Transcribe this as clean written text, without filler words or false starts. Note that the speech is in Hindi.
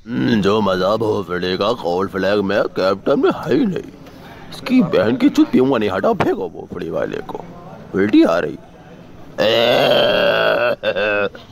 जो मजा भोसड़ी का कोल्ड फ्लैग में कैप्टन में है ही नहीं। इसकी बहन की चुप पीऊंगा नहीं, हटा फेंको भोसड़ी वाले को। उल्टी आ रही।